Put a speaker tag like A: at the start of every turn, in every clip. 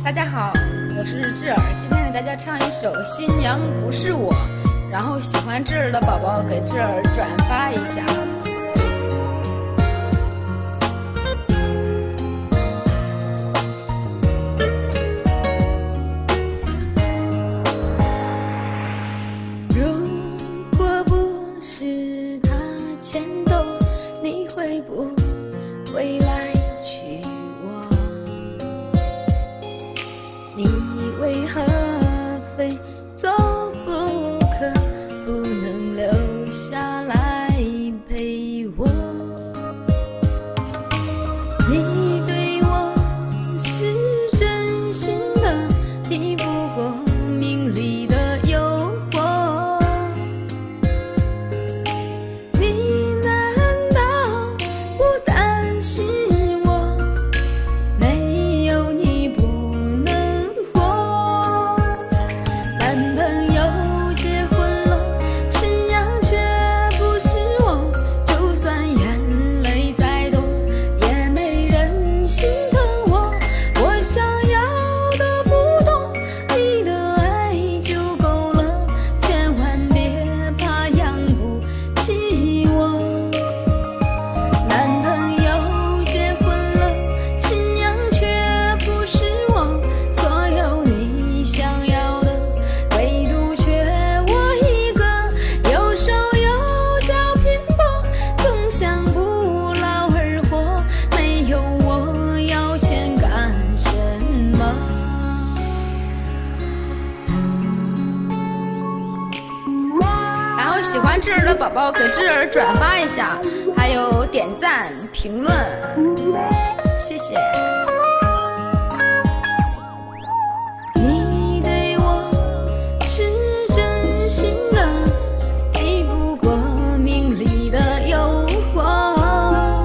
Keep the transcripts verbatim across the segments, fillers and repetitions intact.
A: 大家好，我是智儿，今天给大家唱一首《新娘不是我》，然后喜欢智儿的宝宝给智儿转发一下。
B: 如果不是他牵动，你会不会来娶我？你为何非走不可，不能留下来陪我？你对我是真心的，抵不过名利的诱惑。你难道不担心我？没有你不能活。男朋友结婚了，新娘却不是我，就算眼泪再多，也没人心疼我。我想要的不多，你的爱就够了，千万别怕养不起我。男朋友结婚了，新娘却不是我，所有你想要的，唯独缺我一个。有手有脚拼搏，总想不劳而获，没有我要钱干什么？
A: 然后喜欢智儿的宝宝给智儿转发一下，还有点赞、评论，谢谢。
B: 你对我是真心的，抵不过名利的诱惑。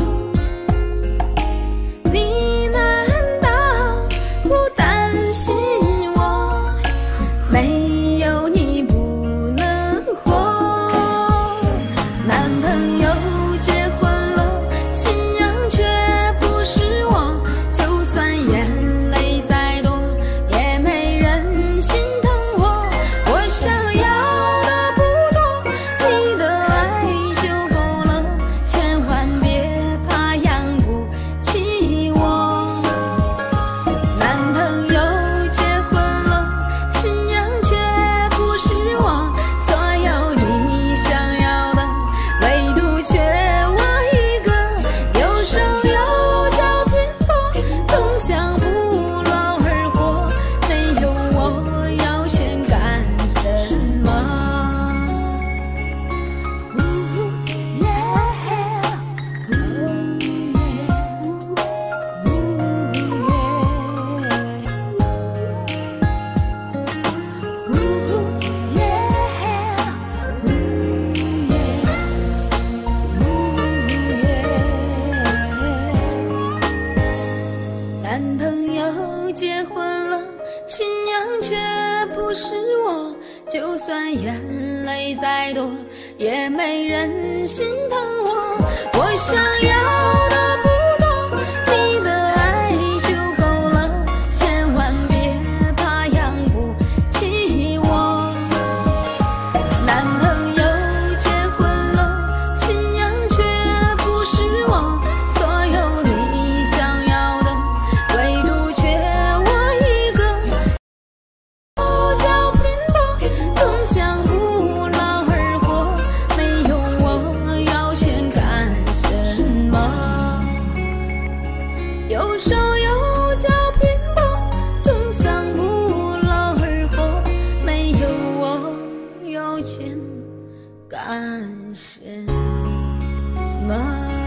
B: 你难道不担心我？没有你不能活。男朋友结婚了，新娘却不是我，就算眼泪再多，也没人心疼我。我想要的不多，你的爱就够了，千万别怕养不起我。男朋友结婚了，新娘却不是我，所有你想要的，唯独缺我一个。有手有脚拼搏，总想不劳而获，没有我要钱干什么？男朋友结婚了，新娘却不是我，就算眼泪再多，也没人心疼我。我想要的不多，你的爱就够了，千万别怕养不起我。男朋友结婚了，新娘却不是我，所有你想要的，唯独缺我一个。手脚拼搏，总想不劳而获，没有我要钱干什么？有手有脚拼搏，总想不劳而获，没有我要钱干什么？